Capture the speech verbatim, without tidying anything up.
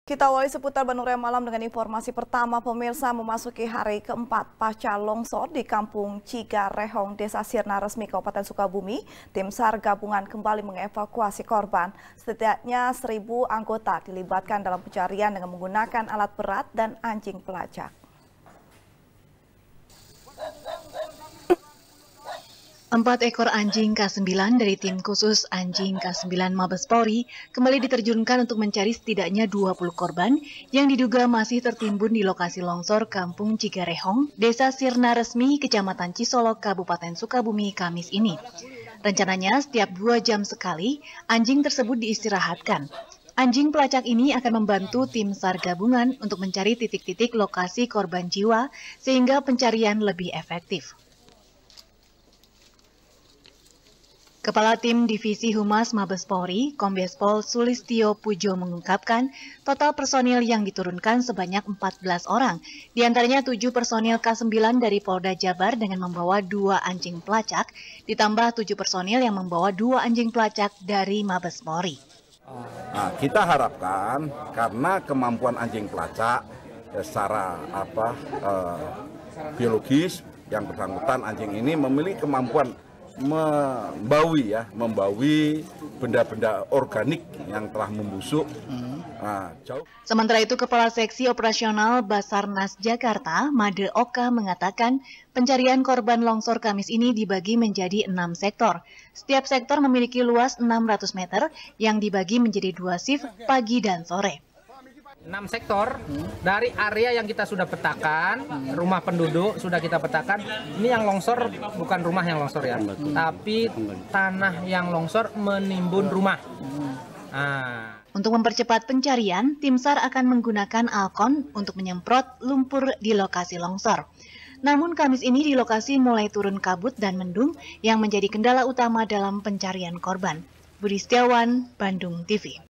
Kita awali seputar Bandung Raya Malam dengan informasi pertama. Pemirsa, memasuki hari keempat pasca longsor di Kampung Cigarehong, Desa Sirna Resmi, Kabupaten Sukabumi, tim SAR gabungan kembali mengevakuasi korban. Setidaknya seribu anggota dilibatkan dalam pencarian dengan menggunakan alat berat dan anjing pelacak. Empat ekor anjing K sembilan dari tim khusus anjing K sembilan Mabes Polri kembali diterjunkan untuk mencari setidaknya dua puluh korban yang diduga masih tertimbun di lokasi longsor Kampung Cigarehong, Desa Sirna Resmi, Kecamatan Cisolok, Kabupaten Sukabumi, Kamis ini. Rencananya setiap dua jam sekali anjing tersebut diistirahatkan. Anjing pelacak ini akan membantu tim SAR gabungan untuk mencari titik-titik lokasi korban jiwa sehingga pencarian lebih efektif. Kepala Tim Divisi Humas Mabes Polri, Kombes Pol Sulistyo Pujo mengungkapkan total personil yang diturunkan sebanyak empat belas orang, diantaranya tujuh personil K sembilan dari Polda Jabar dengan membawa dua anjing pelacak, ditambah tujuh personil yang membawa dua anjing pelacak dari Mabes Polri. Nah, kita harapkan karena kemampuan anjing pelacak secara apa eh, biologis yang bersangkutan anjing ini memiliki kemampuan membawi ya, membawi benda-benda organik yang telah membusuk. Hmm. Nah, jauh. Sementara itu, Kepala Seksi Operasional Basarnas Jakarta, Made Oka, mengatakan pencarian korban longsor Kamis ini dibagi menjadi enam sektor. Setiap sektor memiliki luas enam ratus meter yang dibagi menjadi dua shift pagi dan sore. enam sektor dari area yang kita sudah petakan, rumah penduduk sudah kita petakan. Ini yang longsor bukan rumah yang longsor ya, tapi tanah yang longsor menimbun rumah. Nah. Untuk mempercepat pencarian, tim SAR akan menggunakan Alkon untuk menyemprot lumpur di lokasi longsor. Namun Kamis ini di lokasi mulai turun kabut dan mendung yang menjadi kendala utama dalam pencarian korban. Budi Setiawan, Bandung T V.